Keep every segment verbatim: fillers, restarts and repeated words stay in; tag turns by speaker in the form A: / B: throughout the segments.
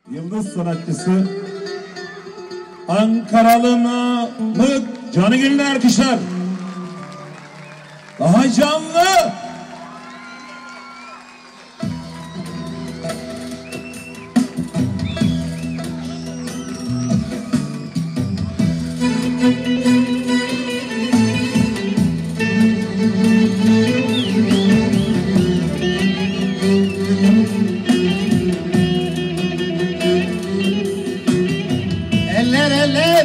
A: Yıldız sanatçısı Ankaralı Namık Canıgül'ün alkışlar. Daha canlı. Eller eller.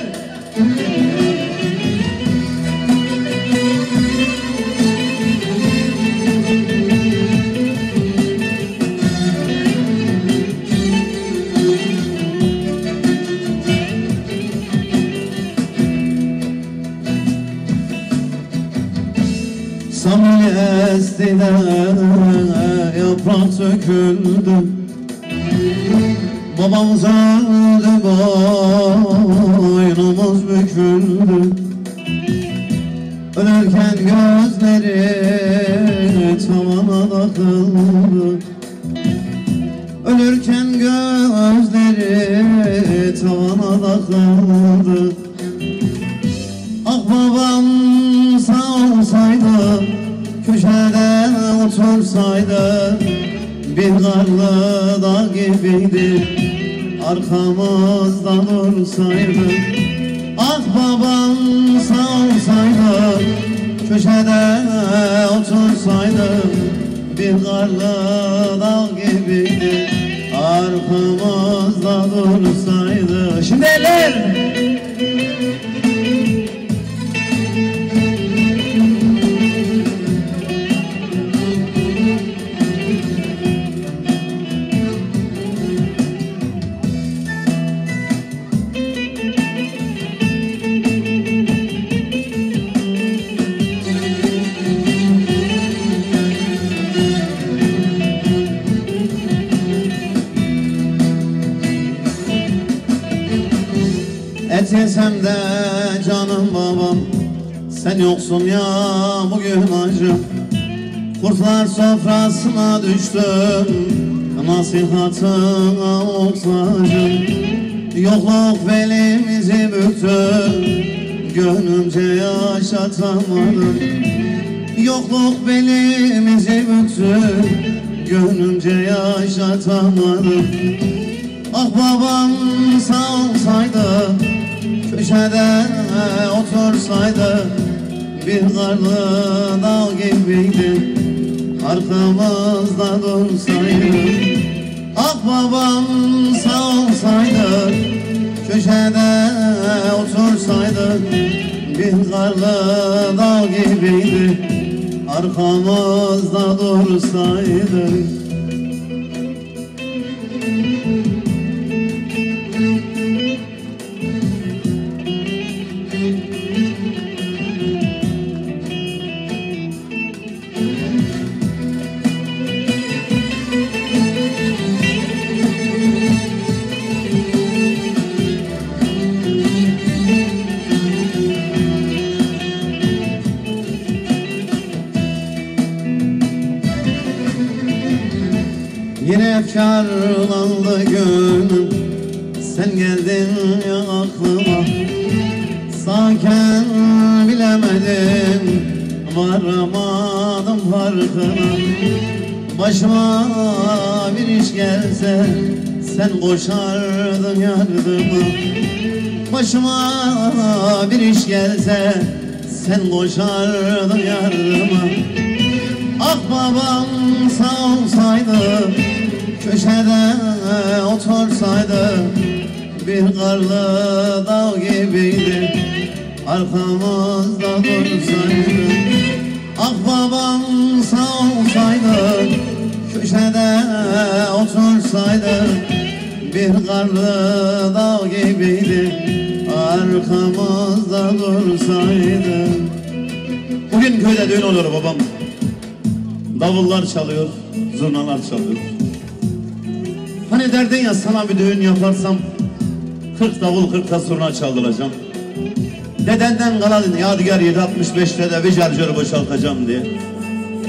B: Samiyestide yaprak söküldü, babamız öldü, boynumuz büküldü. Ölürken gözleri tavana takıldı, ölürken gözleri tavana takıldı. Ah babam sağ olsaydı, köşede otursaydı, bir karlı dağ gibiydi, arkamızda dursaydı. Ah babam sağ olsaydı, köşede otursaydı, bir karlı dağ gibiydi, arkamızda dursaydı. Şimdi eller! Et yesem de canım babam, sen yoksun ya bugün acım. Kurtlar sofrasına düştüm, nasihatına muhtacım. Yokluk belimizi büktü, gönlümce yaşatamadım. Yokluk belimizi büktü, gönlümce yaşatamadım. Ah babam sağ olsaydı, köşede otursaydı, bir karlı dağ gibiydi, arkamızda dursaydı. Ah babam sağ olsaydı, köşede otursaydı, bir karlı dağ gibiydi, arkamızda dursaydı. Yine efkarlandı gönlüm, sen geldin ya aklıma. Sağken bilemedim, varamadım farkına. Başıma bir iş gelse, sen koşardın yardıma. Başıma bir iş gelse, sen koşardın yardıma. Ah babam sağ olsaydı, köşede otursaydı, bir karlı dağ gibiydi, arkamızda dursaydı. Ah babam sağ olsaydı, köşede otursaydı, bir karlı dağ gibiydi, arkamızda dursaydı.
A: Bugün köyde düğün oluyor babam. Davullar çalıyor, zurnalar çalıyor. Hani derdin ya, sana bir düğün yaparsam kırk davul kırk da zurna çaldıracağım. Dedenden kalan yadigar yedi altmış beşte de bir şarjörü boşaltacağım diye.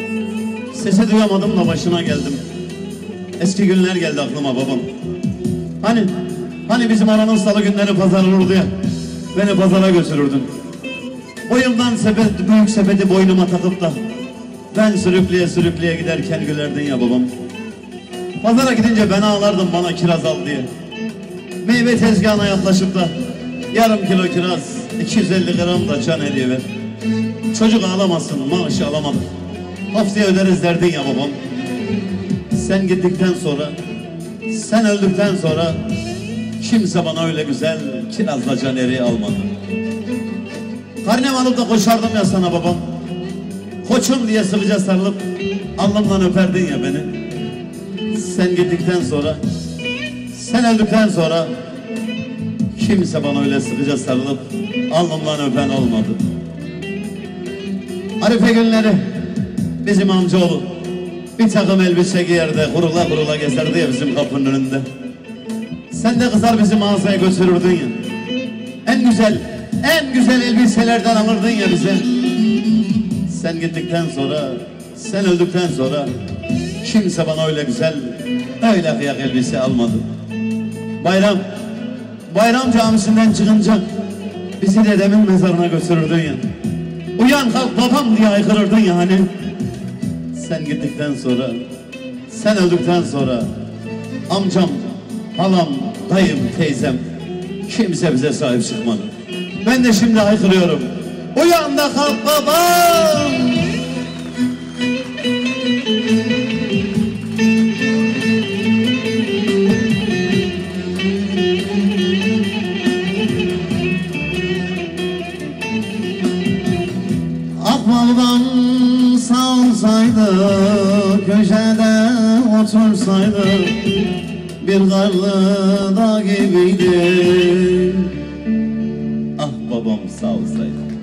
A: Sesi duyamadım da başına geldim. Eski günler geldi aklıma babam. Hani, hani bizim aranın salı günleri pazar olurdu ya. Beni pazara götürürdün. Boyumdan sepet, büyük sepeti boynuma takıp da ben sürükleye sürükleye giderken gülerdin ya babam. Pazara gidince ben ağlardım bana kiraz al diye. Meyve tezgahına yaklaşıp da yarım kilo kiraz, iki yüz elli gram da can hediye ver. Çocuk ağlamasın, maaşı alamadık. Haftaya öderiz derdin ya babam. Sen gittikten sonra, sen öldükten sonra kimse bana öyle güzel kirazla can eriği almadı. Karnem alıp da koşardım ya sana babam. Koçum diye sıkıca sarılıp alnımdan öperdin ya beni. Sen gittikten sonra, sen öldükten sonra kimse bana öyle sıkıca sarılıp alnımdan öpen olmadı. Arife günleri bizim amcaoğlu bir takım elbise giyerdi, kurula kurula gezerdi ya bizim kapının önünde. Sen de kızar bizim mağazaya götürürdün ya. En güzel, en güzel elbiselerden alırdın ya bize. Sen gittikten sonra, sen öldükten sonra kimse bana öyle güzel, öyle kıyak elbise almadı. Bayram, bayram camisinden çıkınca bizi dedemin mezarına götürürdün ya. Uyan kalk babam diye haykırırdın ya hani. Sen gittikten sonra, sen öldükten sonra amcam, halam, dayım, teyzem kimse bize sahip çıkmadı. Ben de şimdi haykırıyorum. Uyan da kalk babam.
B: Akbaldan salsaydı, köşede otursaydı, bir karlı dağ gibiydi.
A: Ah babam sağ olsaydı.